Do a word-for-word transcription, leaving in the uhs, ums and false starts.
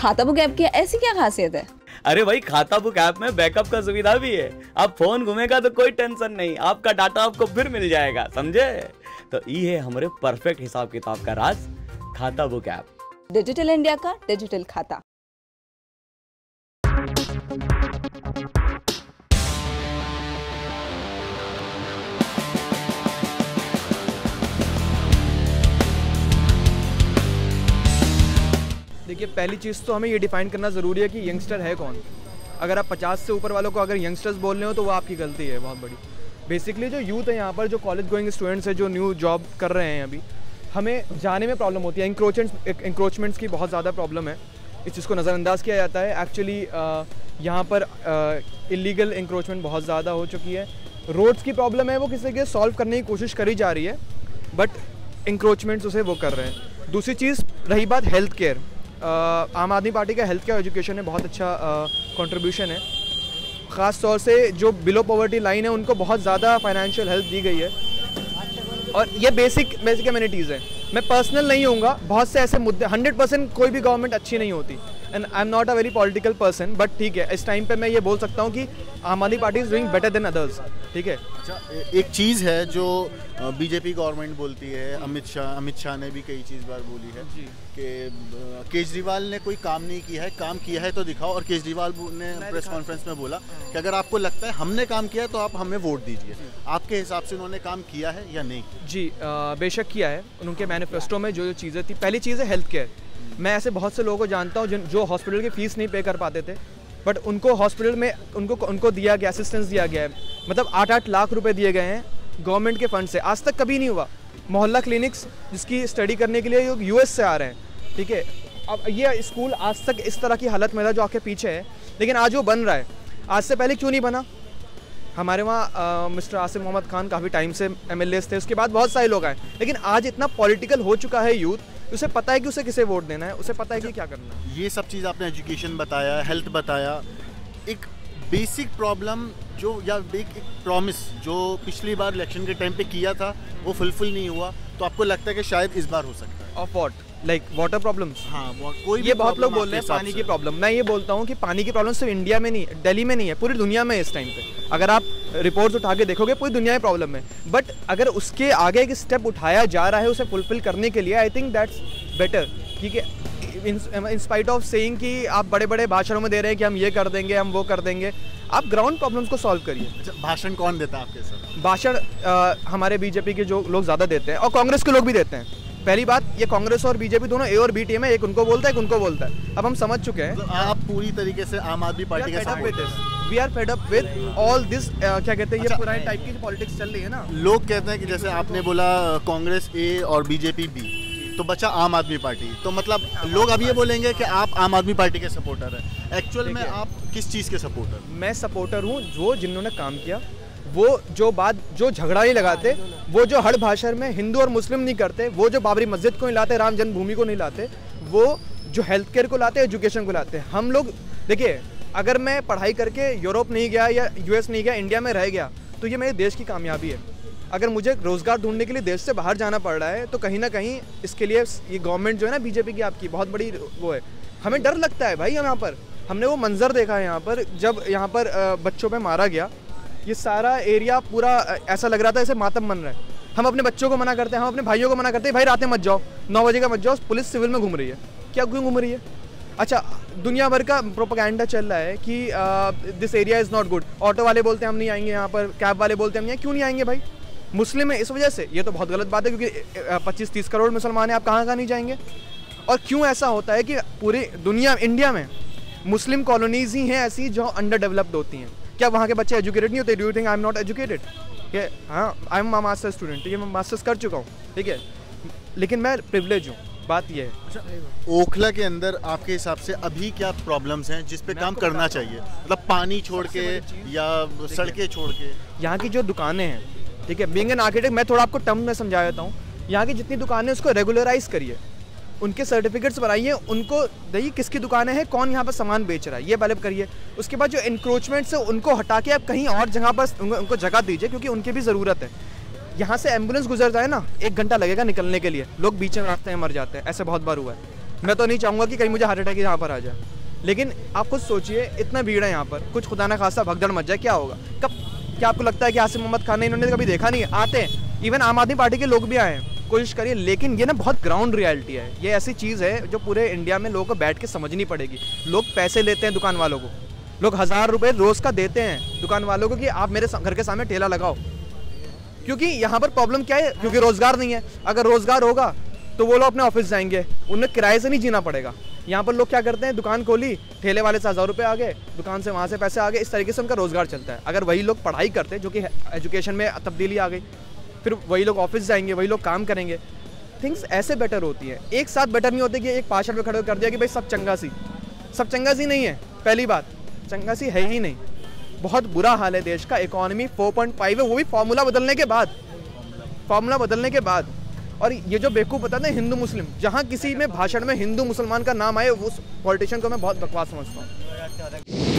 खाता book app की ऐसी क्या खासियत है? अरे भाई, खाता बुक ऐप में बैकअप का सुविधा भी है। अब फोन घूमेगा तो कोई टेंशन नहीं, आपका डाटा आपको फिर मिल जाएगा, समझे? तो ये है हमारे परफेक्ट हिसाब किताब का राज, Khatabook app. Digital India का डिजिटल खाता। देखिए, पहली चीज़ तो हमें ये डिफाइन करना ज़रूरी है कि यंगस्टर है कौन। अगर आप पचास से ऊपर वालों को अगर यंगस्टर्स बोल रहे हो तो वो आपकी गलती है बहुत बड़ी। बेसिकली जो यूथ है यहाँ पर, जो कॉलेज गोइंग स्टूडेंट्स है, जो न्यू जॉब कर रहे हैं, अभी हमें जाने में प्रॉब्लम होती है। इंक्रोचमेंट्स इंक्रोचमेंट्स की बहुत ज़्यादा प्रॉब्लम है, इस चीज़ को नज़रअंदाज किया जाता है। एक्चुअली यहाँ पर इलीगल इंक्रोचमेंट बहुत ज़्यादा हो चुकी है। रोड्स की प्रॉब्लम है, वो किसी के सॉल्व करने की कोशिश करी जा रही है, बट इंक्रोचमेंट्स उसे वो कर रहे हैं। दूसरी चीज़ रही बात हेल्थ केयर। आम आदमी पार्टी का हेल्थ केयर एजुकेशन में बहुत अच्छा कंट्रीब्यूशन है। ख़ास तौर से जो बिलो पॉवर्टी लाइन है उनको बहुत ज़्यादा फाइनेंशियल हेल्प दी गई है, और ये बेसिक बेसिक एमिनिटीज़ है। मैं पर्सनल नहीं होऊंगा, बहुत से ऐसे मुद्दे, हंड्रेड परसेंट कोई भी गवर्नमेंट अच्छी नहीं होती, and I am not a very political person, but ठीक है, इस टाइम पे मैं ये बोल सकता हूँ कि Aam Aadmi Party is doing better than others. ठीक है। अच्छा, एक चीज़ है जो बीजेपी गवर्नमेंट बोलती है, अमित शाह अमित शाह ने भी कई चीज़ बार बोली है कि केजरीवाल ने कोई काम नहीं किया है, काम किया है तो दिखाओ। और केजरीवाल ने प्रेस कॉन्फ्रेंस में बोला कि अगर आपको लगता है हमने काम किया तो आप हमें वोट दीजिए। आपके हिसाब से उन्होंने काम किया है या नहीं? जी, बेशक किया है। उनके मैनिफेस्टो में जो जो चीज़ें थी, पहली चीज़ है हेल्थ केयर। मैं ऐसे बहुत से लोगों को जानता हूँ जिन जो हॉस्पिटल की फ़ीस नहीं पे कर पाते थे, बट उनको हॉस्पिटल में उनको उनको दिया गया, असिस्टेंस दिया गया है। मतलब आठ आठ लाख रुपए दिए गए हैं गवर्नमेंट के फंड से। आज तक कभी नहीं हुआ। मोहल्ला क्लिनिक्स जिसकी स्टडी करने के लिए यूएस से आ रहे हैं, ठीक है। अब ये स्कूल आज तक इस तरह की हालत में था जो आपके पीछे है, लेकिन आज वो बन रहा है। आज से पहले क्यों नहीं बना? हमारे वहाँ मिस्टर आसिम मोहम्मद खान काफ़ी टाइम से एमएलएस थे, उसके बाद बहुत सारे लोग आए, लेकिन आज इतना पॉलिटिकल हो चुका है यूथ, उसे पता है कि उसे किसे वोट देना है, उसे पता है कि क्या करना है। ये सब चीज़ आपने एजुकेशन बताया, हेल्थ बताया, एक बेसिक प्रॉब्लम जो या एक, एक प्रॉमिस जो पिछली बार इलेक्शन के टाइम पे किया था वो फुलफिल नहीं हुआ, तो आपको लगता है कि शायद इस बार हो सकता है? Of what? Like water problems? हाँ, कोई ये बहुत लोग बोल रहे हैं पानी की प्रॉब्लम। मैं ये बोलता हूँ कि पानी की प्रॉब्लम सिर्फ इंडिया में नहीं, दिल्ली में नहीं है, पूरी दुनिया में इस टाइम पे। अगर आप रिपोर्ट्स उठा के देखोगे, पूरी दुनिया में प्रॉब्लम है। बट अगर उसके आगे एक स्टेप उठाया जा रहा है उसे फुलफिल करने के लिए, आई थिंक दैट्स बेटर। ठीक है, इन स्पाइट ऑफ सेइंग कि आप बड़े बड़े भाषणों में दे रहे हैं कि हम ये कर देंगे, हम वो कर देंगे, आप ग्राउंड प्रॉब्लम्स को सॉल्व करिए। अच्छा, भाषण कौन देता है आपके साथ? भाषण हमारे बीजेपी के जो लोग ज़्यादा देते हैं, और कांग्रेस के लोग भी देते हैं। पहली बात, ये कांग्रेस और बीजेपी दोनों ए और बी टीम है, एक उनको बोलता है, एक उनको बोलता है। अब हम समझ चुके हैं। तो आप पूरी तरीके से आम आदमी पार्टी के साथ? We are fed up with all this, क्या कहते हैं, ये पुराने टाइप की पॉलिटिक्स चल रही है ना। लोग कहते हैं कि जैसे आपने बोला कांग्रेस ए और बीजेपी बी, तो बचा आम आदमी पार्टी। तो मतलब लोग अब ये बोलेंगे कि आप आम आदमी पार्टी के सपोर्टर हैं। एक्चुअल में आप किस चीज़ के सपोर्टर? मैं सपोर्टर हूँ जो जिन्होंने काम किया, वो जो बात, जो झगड़ा नहीं लगाते, वो जो हर भाषा में हिंदू और मुस्लिम नहीं करते, वो जो बाबरी मस्जिद को नहीं लाते, राम जन्मभूमि को नहीं लाते, वो जो हेल्थ केयर को लाते, एजुकेशन को लाते। हम लोग देखिए, अगर मैं पढ़ाई करके यूरोप नहीं गया या यूएस नहीं गया, इंडिया में रह गया, तो ये मेरे देश की कामयाबी है। अगर मुझे रोज़गार ढूंढने के लिए देश से बाहर जाना पड़ रहा है, तो कहीं ना कहीं इसके लिए ये गवर्नमेंट जो है ना बीजेपी की, आपकी बहुत बड़ी वो है। हमें डर लगता है भाई। हम यहाँ पर हमने वो मंजर देखा है यहाँ पर, जब यहाँ पर बच्चों पे मारा गया, ये सारा एरिया पूरा ऐसा लग रहा था जैसे मातम बन रहा है। हम अपने बच्चों को मना करते हैं, हम अपने भाइयों को मना करते हैं, भाई रात में मत जाओ, नौ बजे का मत जाओ। पुलिस सिविल में घूम रही है, क्या क्यों घूम रही है? अच्छा, दुनिया भर का प्रोपेगेंडा चल रहा है कि this area is not good. Auto वाले बोलते हैं हम नहीं आएंगे यहाँ पर, कैब वाले बोलते हैं हम नहीं, क्यों नहीं आएंगे भाई? मुस्लिम है इस वजह से, ये तो बहुत गलत बात है, क्योंकि पच्चीस तीस करोड़ मुसलमान हैं, आप कहाँ कहाँ नहीं जाएंगे? और क्यों ऐसा होता है कि पूरी दुनिया, इंडिया में मुस्लिम कॉलोनीज ही हैं ऐसी जो अंडर डेवलप्ड होती हैं? क्या वहाँ के बच्चे एजुकेटेड नहीं होते? Do you think I am not educated? ये हाँ, आई एम मास्टर स्टूडेंट, ठीक है, मैं मास्टर्स कर चुका हूँ, ठीक है, लेकिन मैं प्रिविलेज हूँ। बात ये है। अच्छा, ओखला के अंदर आपके हिसाब से अभी क्या प्रॉब्लम्स हैं जिस पे काम करना चाहिए? मतलब पानी छोड़ के या सड़कें छोड़ के? यहाँ की जो दुकानें हैं, ठीक है, बीइंग एन आर्किटेक्ट मैं थोड़ा आपको टर्म में समझा देता हूँ। यहाँ की जितनी दुकानें उसको रेगुलराइज करिए, उनके सर्टिफिकेट्स बनाइए, उनको देखिए किसकी दुकानें हैं, कौन यहाँ पर सामान बेच रहा है, ये पहले करिए। उसके बाद जो इंक्रोचमेंट्स है उनको हटा के आप कहीं और जगह पर उनको, उनको जगह दीजिए, क्योंकि उनकी भी ज़रूरत है। यहाँ से एम्बुलेंस गुजर जाए ना, एक घंटा लगेगा निकलने के लिए, लोग बीच में रास्ते में मर जाते हैं, ऐसे बहुत बार हुआ है। मैं तो नहीं चाहूँगा कि कहीं मुझे हार्ट अटैक यहाँ पर आ जाए, लेकिन आप खुद सोचिए इतना भीड़ है यहाँ पर, कुछ खुदा ना खासा भगदड़ मच जाए, क्या होगा? कब क्या आपको लगता है कि आसिफ मोहम्मद खान ने इन्होंने कभी देखा नहीं? आते हैं, इवन आम आदमी पार्टी के लोग भी आए हैं, कोशिश करिए, लेकिन ये ना बहुत ग्राउंड रियलिटी है। ये ऐसी चीज़ है जो पूरे इंडिया में लोगों को बैठ के समझनी पड़ेगी। लोग पैसे लेते हैं दुकान वालों को, लोग हज़ार रुपये रोज़ का देते हैं दुकान वालों को कि आप मेरे घर के सामने ठेला लगाओ, क्योंकि यहाँ पर प्रॉब्लम क्या है? क्योंकि रोज़गार नहीं है। अगर रोज़गार होगा तो वो लोग अपने ऑफिस जाएंगे, उन्हें किराए से नहीं जीना पड़ेगा। यहाँ पर लोग क्या करते हैं, दुकान खोली, ठेले वाले से हज़ार रुपये आ गए, दुकान से वहाँ से पैसे आ गए, इस तरीके से उनका रोज़गार चलता है। अगर वही लोग पढ़ाई करते, जो कि एजुकेशन में तब्दीली आ गई, फिर वही लोग ऑफिस जाएंगे, वही लोग काम करेंगे, थिंग्स ऐसे बेटर होती है। एक साथ बेटर नहीं होते कि एक पार्षद पे खड़े कर दिया कि भाई सब चंगा सी, सब चंगा सी नहीं है। पहली बात, चंगा सी है ही नहीं, बहुत बुरा हाल है देश का। इकोनॉमी फोर पॉइंट फाइव है, वो भी फॉर्मूला बदलने के बाद, फॉर्मूला बदलने के बाद। और ये जो बेवकूफ़ बताते हैं हिंदू मुस्लिम, जहाँ किसी में भाषण में हिंदू मुसलमान का नाम आए, उस पॉलिटिशियन को मैं बहुत बकवास समझता हूँ।